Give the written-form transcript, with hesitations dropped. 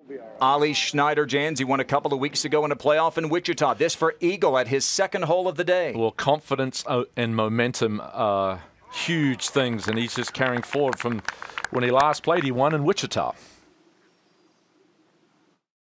Ollie Schniederjans, he won a couple of weeks ago in a playoff in Wichita. This for Eagle at his second hole of the day. Well, confidence and momentum are huge things, and he's just carrying forward from when he last played. He won in Wichita.